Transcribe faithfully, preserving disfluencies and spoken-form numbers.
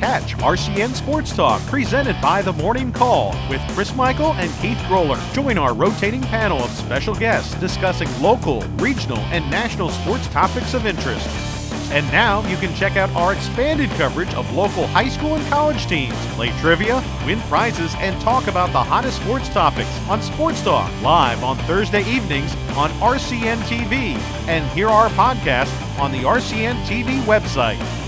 Catch R C N Sports Talk, presented by The Morning Call, with Chris Michael and Keith Groller. Join our rotating panel of special guests discussing local, regional, and national sports topics of interest. And now you can check out our expanded coverage of local high school and college teams, play trivia, win prizes, and talk about the hottest sports topics on Sports Talk, live on Thursday evenings on R C N T V, and hear our podcast on the R C N T V website.